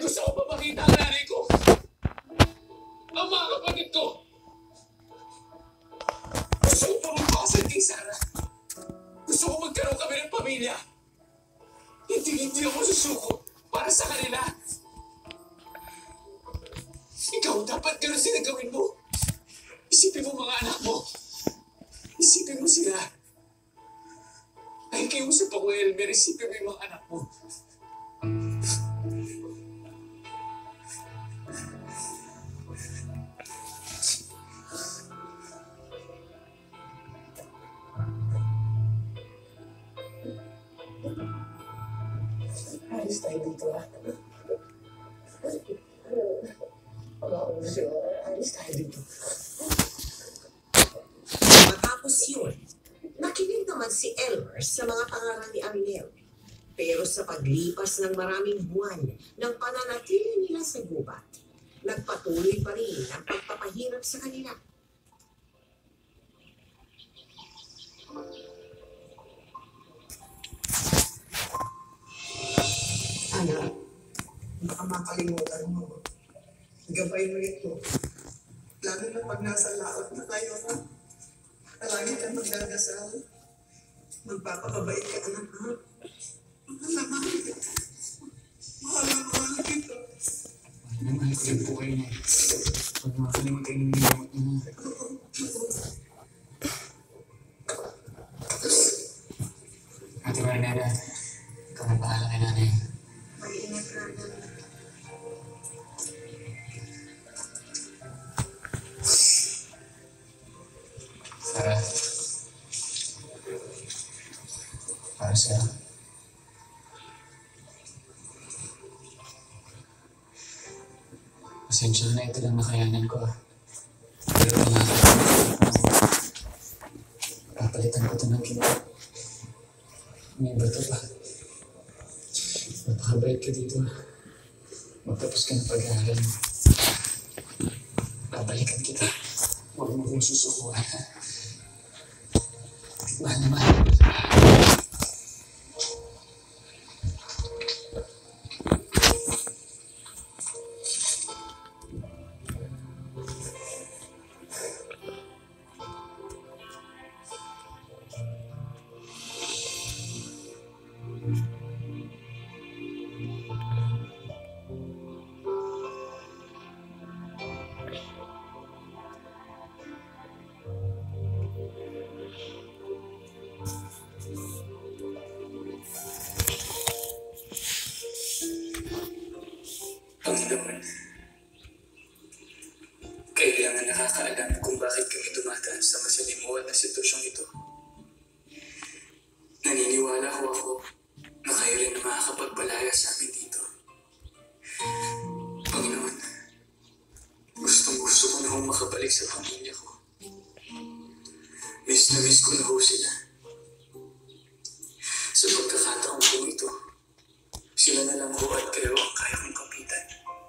gusto ko pa makita ang nanay ko. Ang mga kapatid ko. Gusto ko pa magpakasal kay Sarah. Gusto ko magkaroon kami ng pamilya. Hindi ako susuko para sa kanila. Ikaw, dapat ganun sila gawin mo. Isipin mo mga anak mo. Isipin mo sila. Ay, kayo sa ako, Elmer, isipin mo yung mga anak mo. Alis tayo dito, ha? Alis tayo dito. Matapos yun, nakinig naman si Elmer sa mga pangaral ni Abigail. Pero sa paglipas ng maraming buwan ng pananatili nila sa gubat, nagpatuloy pa rin ang pagpapahirap sa kanila. Anak, baka makalimutan mo. Gabay mo ito. Lalo na pag nasa laot na kayo, ha? Palagi ka magdadasal. Magpapakabait ka, anak, ha? Mahal kita. Mahal kita. Mahal ko rin po kayo na. Huwag makakalimutan yung gamot niyo. Ate Marinada, ikaw na bahala kay nanay. Mag-ingat ka na. Sarah, para sa'yo. Pasensya na, ito lang nakayanan ko. Pero papalitan ko ito ng kita. May bato pa. Napakabait ka dito. Magtapos ka ng pag-aaral mo. Babalikan kita. Huwag mo kong susukuhan. Mahal na mahal. Panginoon, kailangan nakakaalam kung bakit kami dumadaan sa masalimuot na sitwasyong ito. Naniniwala ho ako na kayo rin ang makakapagpalaya sa amin dito. Panginoon, gustong-gusto ko na ho makabalik sa pamilya ko. Miss na miss ko na ho sila. Sa pagkakataon ko ito, sila na lang ho at kayo ang kaya kong kapitan.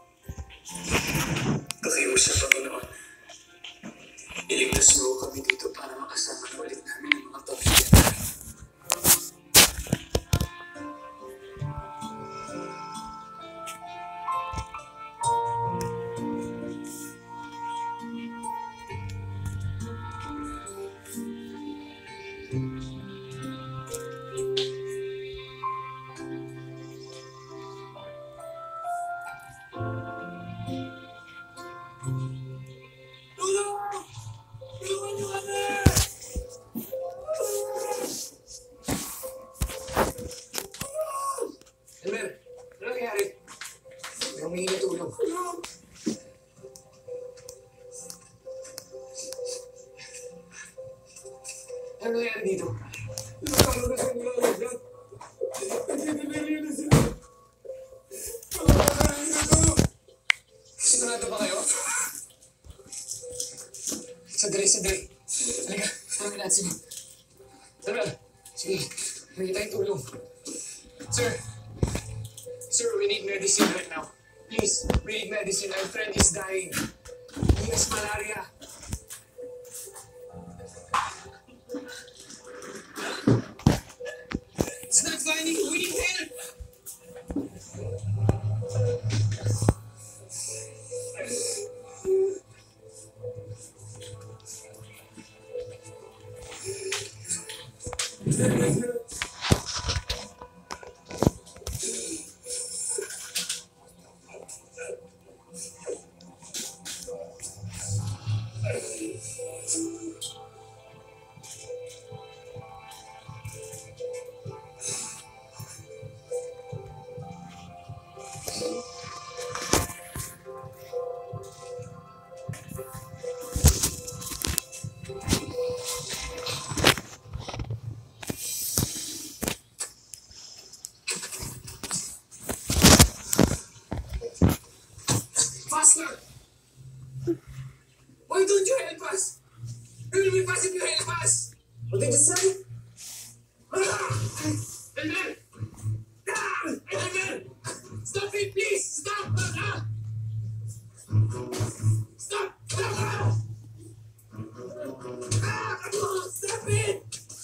Pakiusap, Panginoon. Iligtas mo kami dito para makasama na ulit namin ang mga pamilya namin. Elmer, ano nangyari? Humingi na tulong. Ano nangyari dito? Sigurado ba kayo? Sandali. Halika, tawagin natin sila. Tara, sige, humingi tayong tulong. Sir, we need medicine right now. Please, we need medicine. Our friend is dying. He has malaria. It's not finding. We need help. Faster! Why don't you help us? It will be fast if you help us! What did you say? Elmer! Elmer! Stop it, please! Stop! Stop! Stop! Stop it!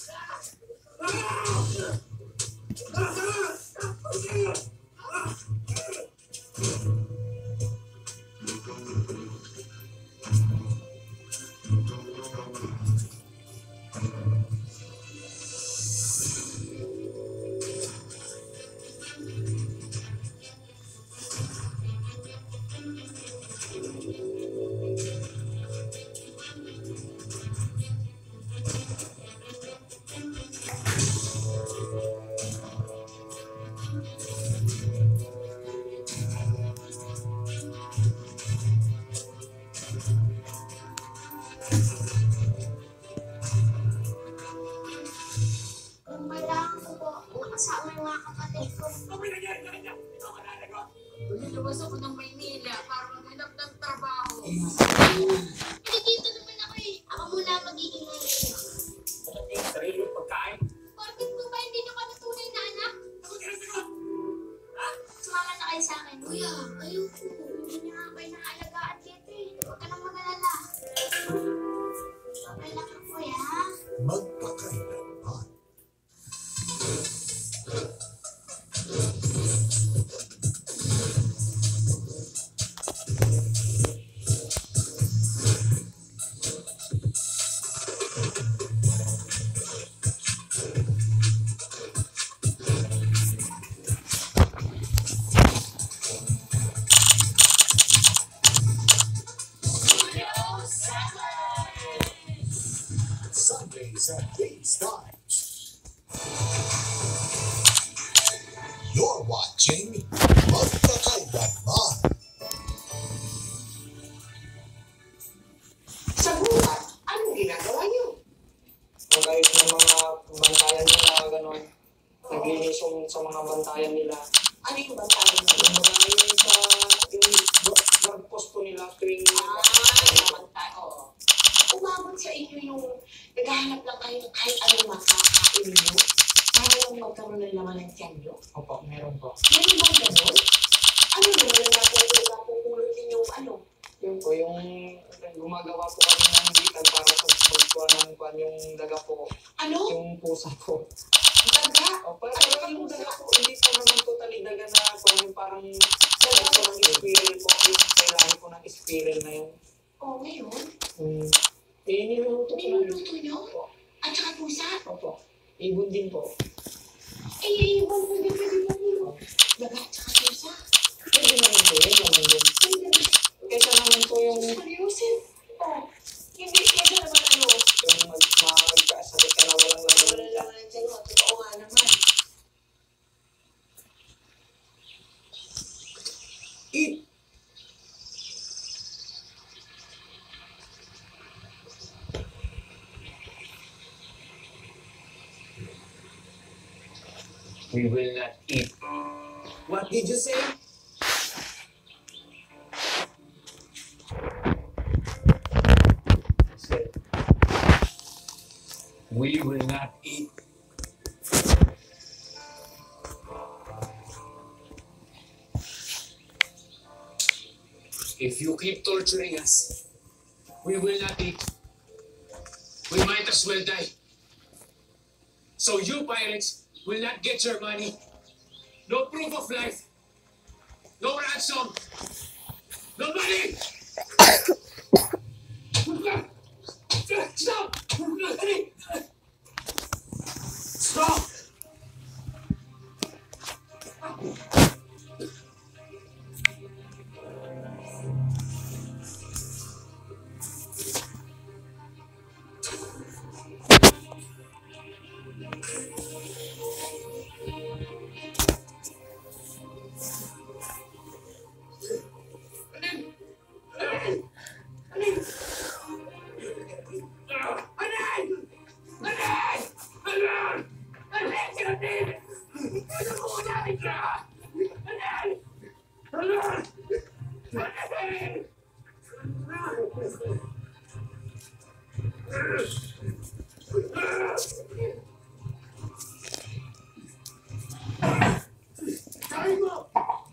Kailangan ko po makasama yung mga kapatid ko. Lumabas ako ng Maynila para maghanap ng trabaho. Hindi dito naman ako eh. Ako muna magiging nanay. Sarili yung pagkain. Bakit po ba hindi nyo kami tunay na anak? Sumama na kayo sa akin. Kuya, ayoko. Hindi niya nga kayo naalagaan dito eh. Huwag ka nang mag-alala. Okay lang ako kuya. Magpakailanman. Sundays at these times. You're watching Magpakailanman. Sa gubat, anong ginagawa niyo? Magayos ng mga bantayan nila, gano'n. Naglinis yung sa mga bantayan nila. Ano yung bantayan niyo? Yung mga yung sa yung posto nila tuwing Bantay. Oo. Umabot sa inyo yung naghahanap lang kayo ng kahit anong makakain niyo para lang magkaroon ng laman ng tiyan niyo? Opo, meron po. Meron bang ganun? Ano naman ang napupulot yung ano? Yun po, yung gumagawa po kami ng bitag para sa magkuha ng kwan yung daga po. Ano? Yung pusa po. Daga? O, parang yung daga po, hindi po naman totally daga na kwan yung parang daga po ng spiral po, yung kailangan po ng spiral na yun. Oo, ngayon? Niluto po namin. Niluluto niyo? Opo. At saka pusa? Opo. Ibon din po. Eh, ibang pwede ba po? Daga at saka pusa? Pwede naman po yun, naman yun. Kesa naman po yung Seryosin? Oo. Hindi, kaya naman ano? magkasakit ka na walang Wala laman nila. naman ang tiyan mo. Totoo nga naman. Eat! We will not eat. What did you say? Said, we will not eat. If you keep torturing us, we will not eat. We might as well die. So you pirates will not get your money. No proof of life. No ransom. No money. Stop! Stop! Kain mo!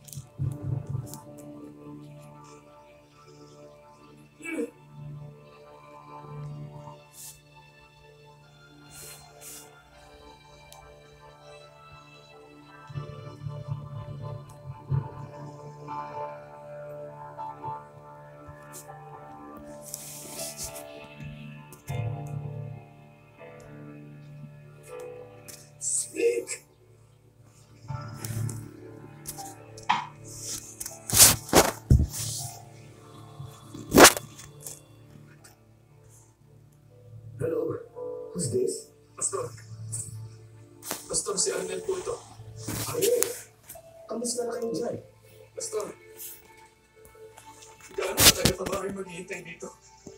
Speak! Hello? Who's this? Pastor. Pastor, si Arnel po ito. Ariel, kamusta na kayo dyan? Pastor, gaano katagal pa ba kami maghihintay dito?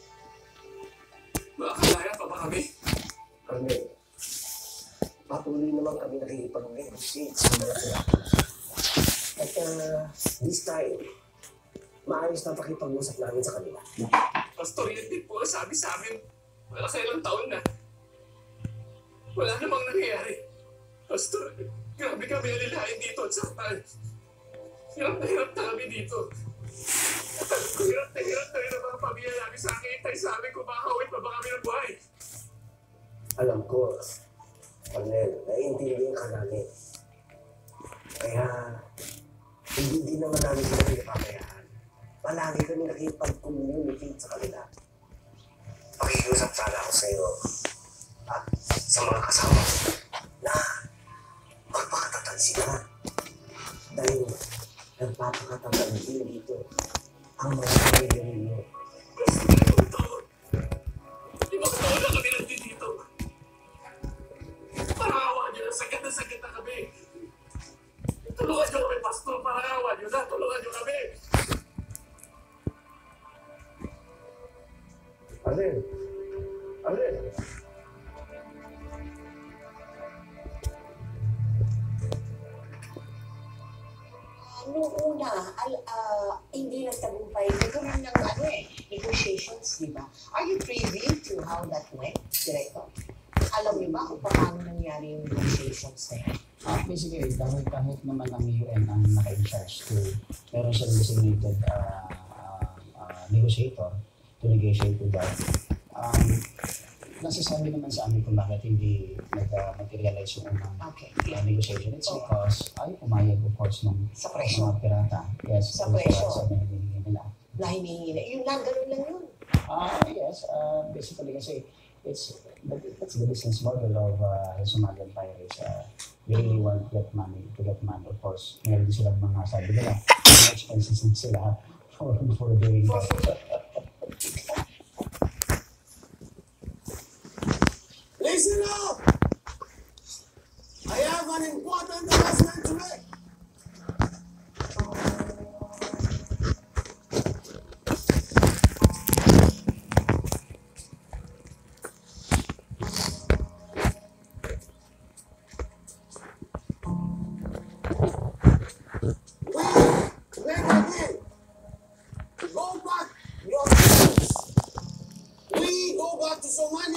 Makakalaya pa ba kami? Ariel, patuloy naman kami nakikipag-negotiate sa mga kailangan. At this time, maayos na pakipag-usap namin sa kanila. Pastor, yan din po ang sabi sa amin. Wala sa ilang taon na. Wala namang nangyayari. Pastor, grabe kami nalilain dito at saktan. Hirap na kami dito. Hirap na yung mga pamilya namin sa akin. Hintay sa amin kung makakawin pa ba kami ng buhay. Alam ko, Arnel, naiintindihan ka namin. Kaya, hindi din naman namin sila pinapabayaan. Palagi kami nakipag-communicate sa kanila. Pakikiusap sana ako sa iyo at sa mga kasama na magpakatatag sila. Dahil nagpapakatatag din dito ang mga pamilya ninyo. Limang taon na kami nandito. Parawa niyo na sakit na kami. Tulungan niyo kami, Pastor. Parawa niyo na. Tulungan niyo kami. Arnel! Arnel! Noong una, hindi nagtagumpay. Nagkaroon ng negotiations, di ba? Are you privy to how that went, Director? Alam niyo ba kung paano nangyari yung negotiations na yan? Basically, kahit naman ang UN ang naka-in-charge to, meron siyang designated negotiator to negotiate with that. Nasasabi naman sa amin kung bakit hindi nag-materialize yung unang negotiation. It's because ay pumayag, of course, ng Sa presyo. mga pirata. Yes, Sa presyo. Sa hinihingi nila. Na hinihingi na. Yung lang, ganun lang yun. Yes, basically kasi that's the business model of Somalian pirates. They really want to get money. Of course, meron din silang mga sabi nila, mga expenses din sila for doing that. Listen up! I have an important announcement to make. We go back to Somalia.